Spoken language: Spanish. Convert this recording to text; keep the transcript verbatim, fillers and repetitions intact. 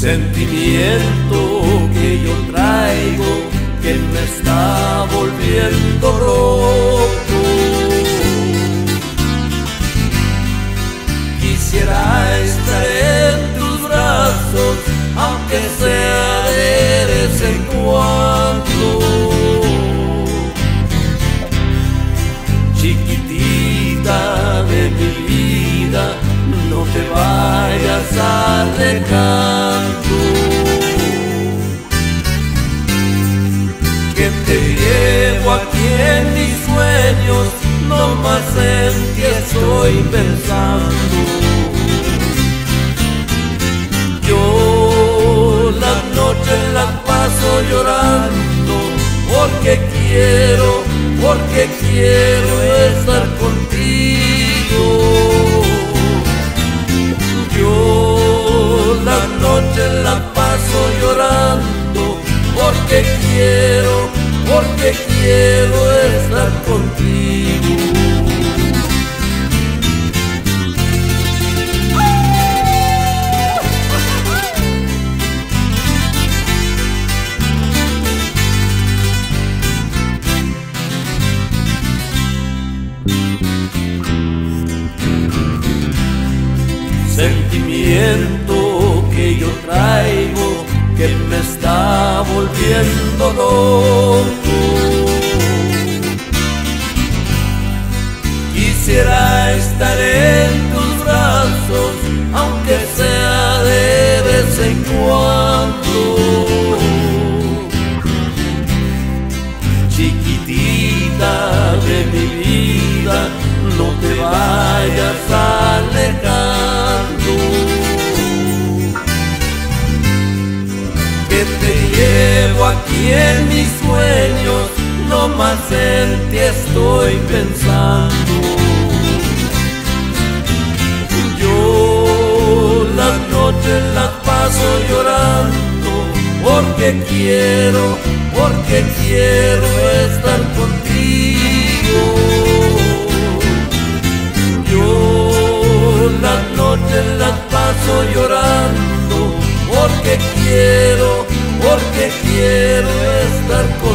Sentimiento que yo traigo que me está volviendo loco. Quisiera estar en tus brazos, aunque sea de vez en cuando. Chiquitita de mi vida, no te vayas alejando, que te llevo aquí en mis sueños, no más en ti estoy pensando. Yo las noches las paso llorando, porque quiero, porque quiero estar contigo. Yo las noches las paso llorando, porque quiero, porque quiero estar contigo. Sentimiento que yo traigo que me está volviendo loco. Quisiera estar en tus brazos, aunque sea de vez en cuando. Chiquitita de mi vida, no te vayas alejando, que te llevo aquí en mis sueños, no más en ti estoy pensando. Yo las noches las paso llorando, porque quiero, porque quiero estar contigo. Yo las noches las paso llorando, porque quiero, porque quiero estar contigo.